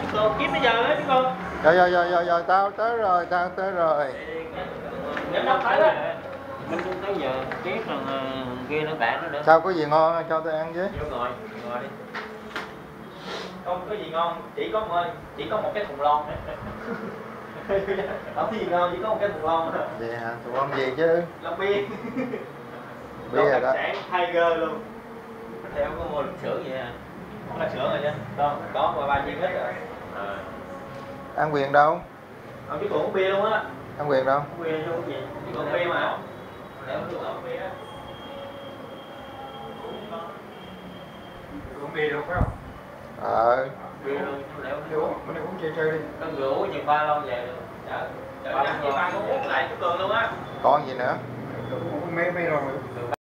chứ con kiếm bây giờ đó chứ con. Rồi tao tới rồi, Để đâu phải đó. Mình tới giờ kiếm thằng kia nó bạn nó nữa. Sao có gì ngon cho tôi ăn chứ? Vô ngồi đi. Không có gì ngon, chỉ có một cái thùng lon đấy. Không có gì ngon, chỉ có một cái thùng lon thôi. Vậy hả? Thùng lon gì chứ? Lon bia. Bia rồi đó. Sản Tiger luôn. Theo có mua lục sữa vậy à? Không là sữa rồi chứ? Có và 3 viên hết rồi. Ăn Quyền đâu? Ông chứ còn uống bia luôn á. Ăn Quyền đâu? Uống bia chứ uống gì? Chỉ còn bia mà. Để uống bia á. Uống bia được phải không? Bia luôn, Mình uống chơi đi. con rượu nhiều pha lâu về được. Chở nhiều pha cũng uống lại chút cường luôn á. Còn gì nữa? Uống mấy rồi.